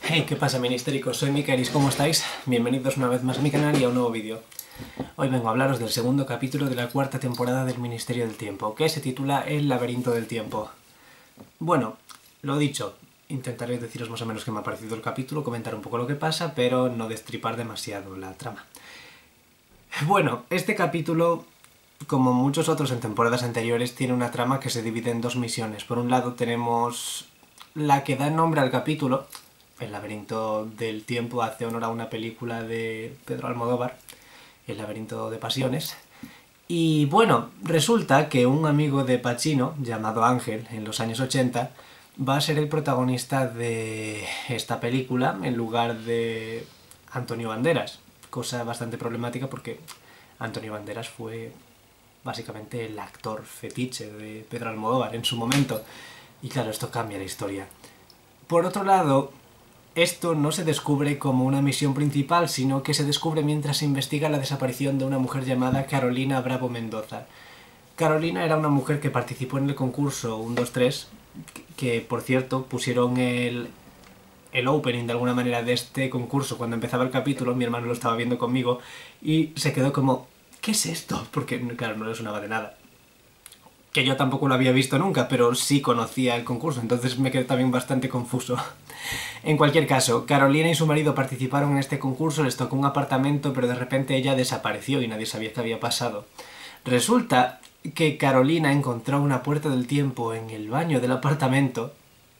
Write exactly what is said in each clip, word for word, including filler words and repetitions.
Hey, ¿qué pasa, ministéricos? Soy Mikaelis, ¿cómo estáis? Bienvenidos una vez más a mi canal y a un nuevo vídeo. Hoy vengo a hablaros del segundo capítulo de la cuarta temporada del Ministerio del Tiempo, que se titula El laberinto del tiempo. Bueno, lo dicho, intentaré deciros más o menos qué me ha parecido el capítulo, comentar un poco lo que pasa, pero no destripar demasiado la trama. Bueno, este capítulo, como muchos otros en temporadas anteriores, tiene una trama que se divide en dos misiones. Por un lado tenemos la que da nombre al capítulo. El laberinto del tiempo hace honor a una película de Pedro Almodóvar, El laberinto de pasiones. Y bueno, resulta que un amigo de Pacino, llamado Ángel, en los años ochenta, va a ser el protagonista de esta película en lugar de Antonio Banderas. Cosa bastante problemática porque Antonio Banderas fue básicamente el actor fetiche de Pedro Almodóvar en su momento. Y claro, esto cambia la historia. Por otro lado, esto no se descubre como una misión principal, sino que se descubre mientras se investiga la desaparición de una mujer llamada Carolina Bravo Mendoza. Carolina era una mujer que participó en el concurso uno dos tres, que por cierto pusieron el, el opening de alguna manera de este concurso cuando empezaba el capítulo. Mi hermano lo estaba viendo conmigo y se quedó como, ¿qué es esto? Porque claro, no le sonaba de nada. Que yo tampoco lo había visto nunca, pero sí conocía el concurso, entonces me quedé también bastante confuso. En cualquier caso, Carolina y su marido participaron en este concurso, les tocó un apartamento, pero de repente ella desapareció y nadie sabía qué había pasado. Resulta que Carolina encontró una puerta del tiempo en el baño del apartamento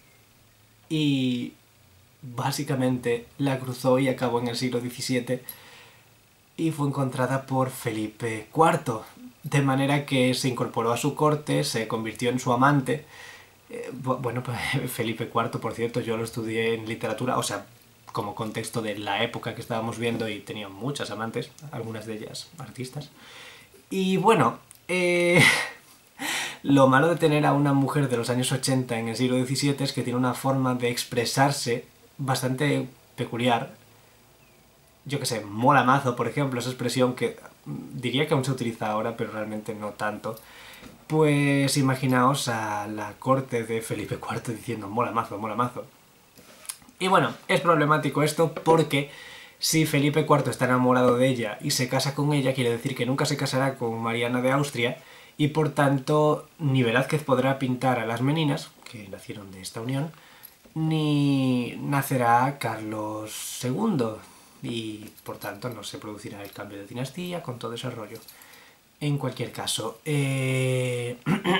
y básicamente la cruzó y acabó en el siglo diecisiete y fue encontrada por Felipe cuarto. De manera que se incorporó a su corte, se convirtió en su amante. Eh, bueno, pues Felipe cuarto, por cierto, yo lo estudié en literatura, o sea, como contexto de la época que estábamos viendo, y tenía muchas amantes, algunas de ellas artistas. Y bueno, eh, lo malo de tener a una mujer de los años ochenta en el siglo diecisiete es que tiene una forma de expresarse bastante peculiar. Yo que sé, mola mazo, por ejemplo, esa expresión que diría que aún se utiliza ahora, pero realmente no tanto. Pues imaginaos a la corte de Felipe cuarto diciendo mola mazo, mola mazo. Y bueno, es problemático esto porque si Felipe cuarto está enamorado de ella y se casa con ella, quiere decir que nunca se casará con Mariana de Austria y por tanto ni Velázquez podrá pintar a las meninas, que nacieron de esta unión, ni nacerá Carlos segundo. Y por tanto no se producirá el cambio de dinastía con todo ese rollo. En cualquier caso, eh...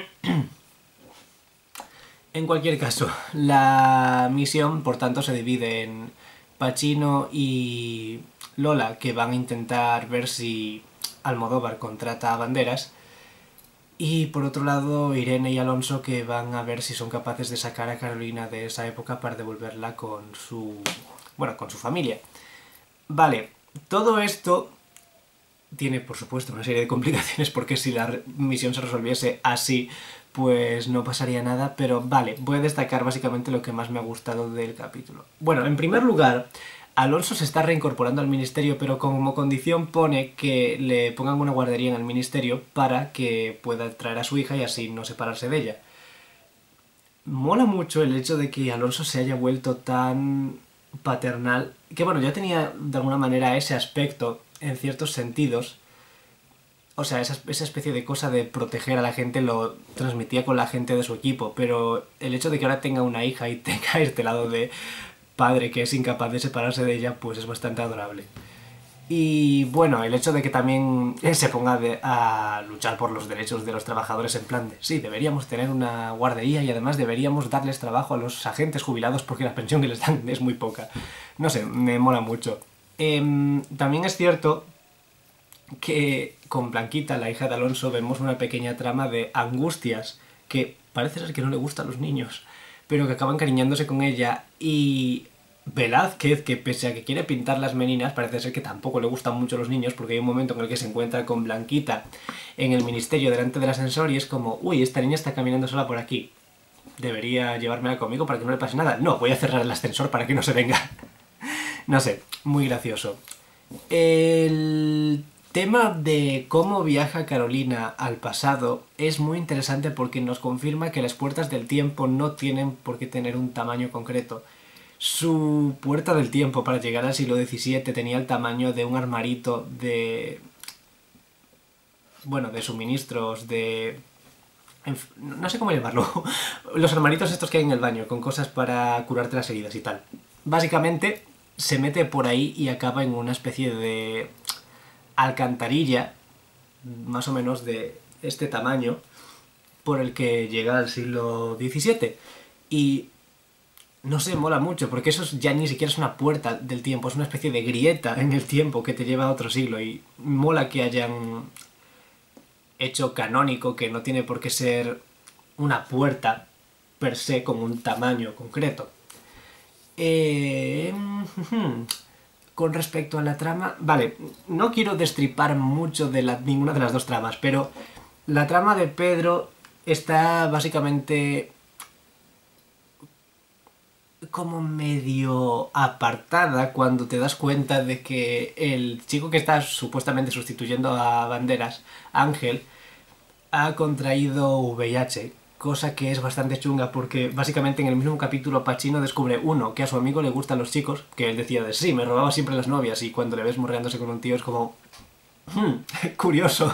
en cualquier caso, la misión por tanto se divide en Pacino y Lola, que van a intentar ver si Almodóvar contrata a Banderas, y por otro lado Irene y Alonso, que van a ver si son capaces de sacar a Carolina de esa época para devolverla con su... bueno, con su familia. Vale, todo esto tiene, por supuesto, una serie de complicaciones porque si la misión se resolviese así, pues no pasaría nada, pero vale, voy a destacar básicamente lo que más me ha gustado del capítulo. Bueno, en primer lugar, Alonso se está reincorporando al ministerio, pero como condición pone que le pongan una guardería en el ministerio para que pueda traer a su hija y así no separarse de ella. Mola mucho el hecho de que Alonso se haya vuelto tan paternal, que bueno, ya tenía de alguna manera ese aspecto en ciertos sentidos, o sea, esa, esa especie de cosa de proteger a la gente lo transmitía con la gente de su equipo, pero el hecho de que ahora tenga una hija y tenga este lado de padre que es incapaz de separarse de ella, pues es bastante adorable. Y bueno, el hecho de que también se ponga de, a luchar por los derechos de los trabajadores en plan de sí, deberíamos tener una guardería y además deberíamos darles trabajo a los agentes jubilados porque la pensión que les dan es muy poca. No sé, me mola mucho. Eh, también es cierto que con Blanquita, la hija de Alonso, vemos una pequeña trama de angustias que parece ser que no le gusta a los niños, pero que acaban cariñándose con ella, y Velázquez, que pese a que quiere pintar las meninas, parece ser que tampoco le gustan mucho los niños, porque hay un momento en el que se encuentra con Blanquita en el ministerio delante del ascensor y es como, uy, esta niña está caminando sola por aquí, debería llevármela conmigo para que no le pase nada. No, voy a cerrar el ascensor para que no se venga. No sé, muy gracioso. El tema de cómo viaja Carolina al pasado es muy interesante porque nos confirma que las puertas del tiempo no tienen por qué tener un tamaño concreto, Su puerta del tiempo para llegar al siglo diecisiete tenía el tamaño de un armarito de... bueno, de suministros, de... no sé cómo llamarlo. Los armaritos estos que hay en el baño, con cosas para curarte las heridas y tal. Básicamente se mete por ahí y acaba en una especie de alcantarilla, más o menos de este tamaño, por el que llega al siglo diecisiete. Y no sé, mola mucho, porque eso ya ni siquiera es una puerta del tiempo, es una especie de grieta en el tiempo que te lleva a otro siglo. Y mola que hayan hecho canónico, que no tiene por qué ser una puerta per se con un tamaño concreto. Eh... Con respecto a la trama... Vale, no quiero destripar mucho de la, ninguna de las dos tramas, pero la trama de Pedro está básicamente como medio apartada cuando te das cuenta de que el chico que está supuestamente sustituyendo a Banderas, Ángel, ha contraído V I H, cosa que es bastante chunga porque básicamente en el mismo capítulo Pacino descubre, uno, que a su amigo le gustan los chicos, que él decía de sí, me robaba siempre las novias, y cuando le ves morreándose con un tío es como... Hmm, curioso.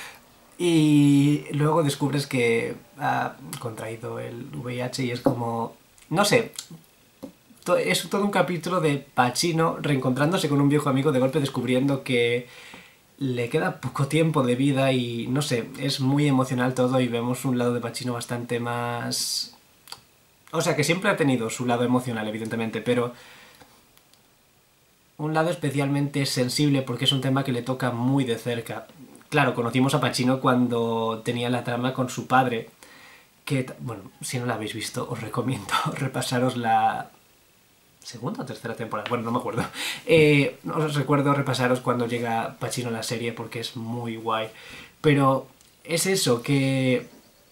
Y luego descubres que ha contraído el V I H y es como... no sé, es todo un capítulo de Pacino reencontrándose con un viejo amigo, de golpe descubriendo que le queda poco tiempo de vida y no sé, es muy emocional todo y vemos un lado de Pacino bastante más... o sea, que siempre ha tenido su lado emocional, evidentemente, pero un lado especialmente sensible porque es un tema que le toca muy de cerca. Claro, conocimos a Pacino cuando tenía la trama con su padre, que, bueno, si no la habéis visto, os recomiendo repasaros la segunda o tercera temporada, bueno, no me acuerdo. Eh, os recuerdo repasaros cuando llega Pacino a la serie porque es muy guay. Pero es eso, que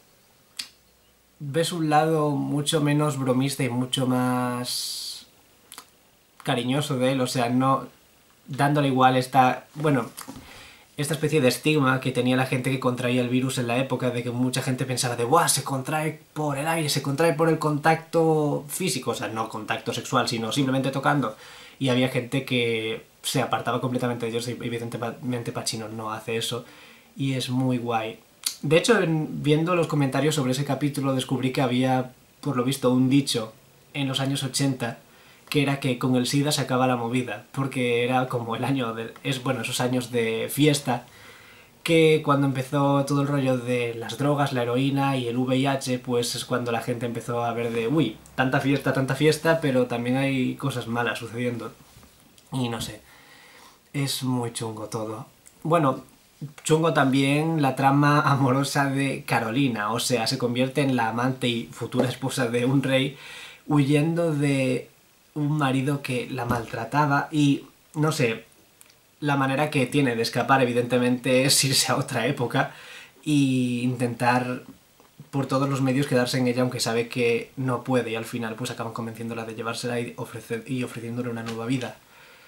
ves un lado mucho menos bromista y mucho más cariñoso de él, o sea, no dándole igual esta... bueno... esta especie de estigma que tenía la gente que contraía el virus en la época, de que mucha gente pensaba de ¡buah! Se contrae por el aire, se contrae por el contacto físico, o sea, no contacto sexual, sino simplemente tocando. Y había gente que se apartaba completamente de ellos, y evidentemente Pacino no hace eso, y es muy guay. De hecho, viendo los comentarios sobre ese capítulo, descubrí que había, por lo visto, un dicho en los años ochenta, que era que con el SIDA se acaba la movida, porque era como el año de... es bueno, esos años de fiesta, que cuando empezó todo el rollo de las drogas, la heroína y el V I H, pues es cuando la gente empezó a ver de uy, tanta fiesta, tanta fiesta, pero también hay cosas malas sucediendo. Y no sé, es muy chungo todo. Bueno, chungo también la trama amorosa de Carolina, o sea, se convierte en la amante y futura esposa de un rey, huyendo de un marido que la maltrataba y, no sé, la manera que tiene de escapar evidentemente es irse a otra época e intentar por todos los medios quedarse en ella, aunque sabe que no puede, y al final pues acaban convenciéndola de llevársela y, ofrecer, y ofreciéndole una nueva vida.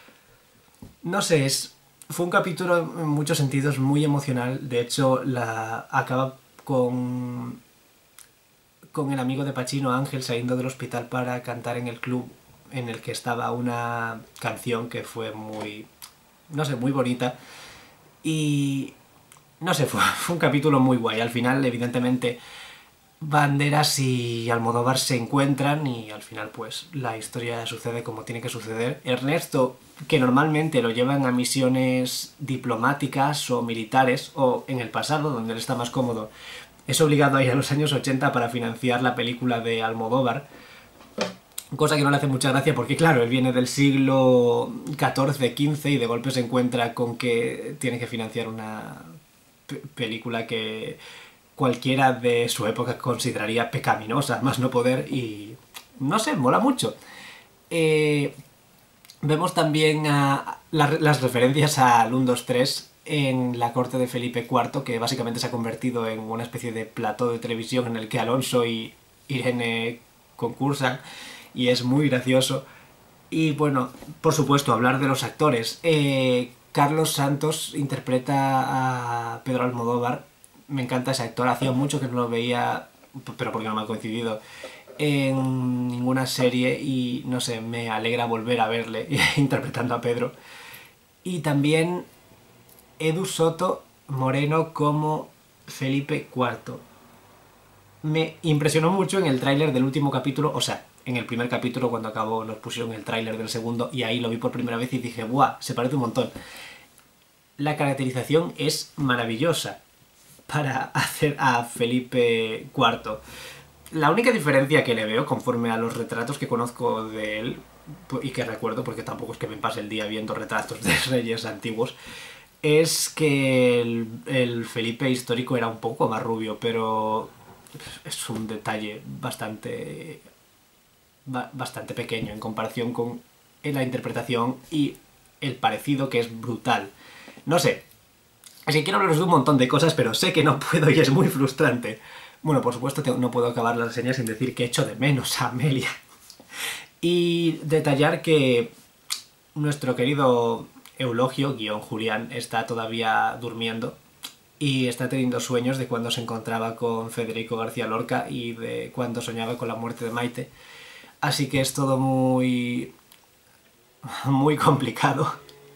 No sé, es, fue un capítulo en muchos sentidos muy emocional, de hecho la acaba con, con el amigo de Pacino, Ángel, saliendo del hospital para cantar en el club en el que estaba una canción que fue muy, no sé, muy bonita. Y no sé, fue, fue un capítulo muy guay. Al final, evidentemente, Banderas y Almodóvar se encuentran y al final, pues, la historia sucede como tiene que suceder. Ernesto, que normalmente lo llevan a misiones diplomáticas o militares, o en el pasado, donde él está más cómodo, es obligado a ir a los años ochenta para financiar la película de Almodóvar. Cosa que no le hace mucha gracia porque, claro, él viene del siglo catorce, quince y de golpe se encuentra con que tiene que financiar una película que cualquiera de su época consideraría pecaminosa, más no poder, y no sé, mola mucho. Eh, vemos también a la, las referencias al uno, dos, tres en la corte de Felipe cuarto, que básicamente se ha convertido en una especie de plató de televisión en el que Alonso y Irene concursan. Y es muy gracioso. Y bueno, por supuesto, hablar de los actores. Eh, Carlos Santos interpreta a Pedro Almodóvar. Me encanta ese actor. Hacía mucho que no lo veía, pero porque no me ha coincidido. en ninguna serie y, no sé, me alegra volver a verle interpretando a Pedro. Y también Edu Soto Moreno como Felipe cuarto. Me impresionó mucho en el tráiler del último capítulo, o sea, en el primer capítulo cuando acabó nos pusieron el tráiler del segundo y ahí lo vi por primera vez y dije, ¡buah! Se parece un montón. La caracterización es maravillosa para hacer a Felipe cuarto. La única diferencia que le veo, conforme a los retratos que conozco de él, y que recuerdo, porque tampoco es que me pase el día viendo retratos de reyes antiguos, es que el, el Felipe histórico era un poco más rubio, pero es un detalle bastante, bastante pequeño en comparación con la interpretación y el parecido, que es brutal. No sé, así que quiero hablaros de un montón de cosas, pero sé que no puedo y es muy frustrante. Bueno, por supuesto no puedo acabar la reseña sin decir que echo de menos a Amelia. Y detallar que nuestro querido Eulogio, guión Julián, está todavía durmiendo y está teniendo sueños de cuando se encontraba con Federico García Lorca y de cuando soñaba con la muerte de Maite. Así que es todo muy... muy complicado.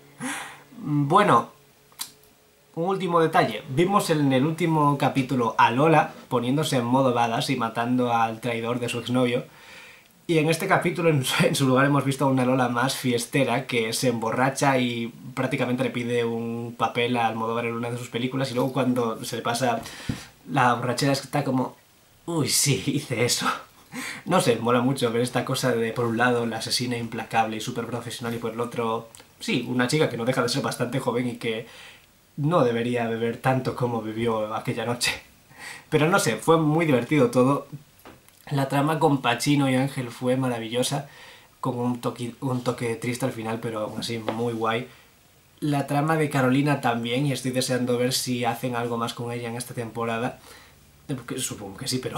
Bueno, un último detalle. Vimos en el último capítulo a Lola poniéndose en modo badass y matando al traidor de su exnovio. Y en este capítulo, en su lugar, hemos visto a una Lola más fiestera que se emborracha y prácticamente le pide un papel a Almodóvar en una de sus películas y luego cuando se le pasa la borrachera está como... Uy, sí, hice eso. No sé, mola mucho ver esta cosa de, por un lado, la asesina implacable y súper profesional y por el otro... Sí, una chica que no deja de ser bastante joven y que no debería beber tanto como bebió aquella noche. Pero no sé, fue muy divertido todo. La trama con Pacino y Ángel fue maravillosa, con un toque, un toque triste al final, pero aún así muy guay. La trama de Carolina también, y estoy deseando ver si hacen algo más con ella en esta temporada. Supongo que sí, pero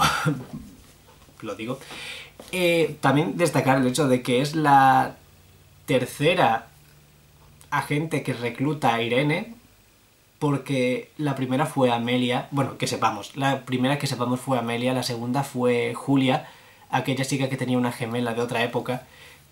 lo digo. Eh, también destacar el hecho de que es la tercera agente que recluta a Irene, porque la primera fue Amelia, bueno, que sepamos, la primera que sepamos fue Amelia, la segunda fue Julia, aquella chica que tenía una gemela de otra época,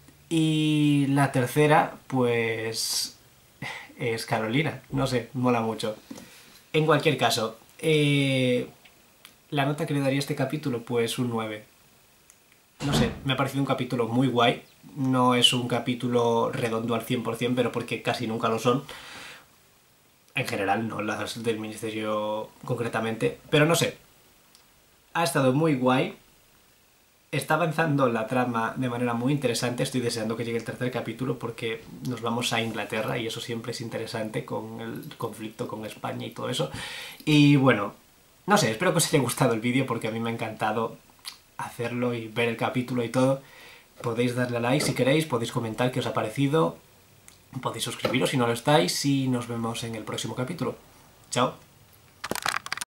y la tercera, pues, es Carolina, no sé, mola mucho. En cualquier caso, eh, la nota que le daría a este capítulo, pues un nueve. No sé, me ha parecido un capítulo muy guay, no es un capítulo redondo al cien por cien, pero porque casi nunca lo son. En general, no las del ministerio concretamente, pero no sé. Ha estado muy guay. Está avanzando la trama de manera muy interesante. Estoy deseando que llegue el tercer capítulo porque nos vamos a Inglaterra y eso siempre es interesante con el conflicto con España y todo eso. Y bueno, no sé, espero que os haya gustado el vídeo porque a mí me ha encantado hacerlo y ver el capítulo y todo. Podéis darle a like si queréis, podéis comentar qué os ha parecido. Podéis suscribiros si no lo estáis y nos vemos en el próximo capítulo. Chao.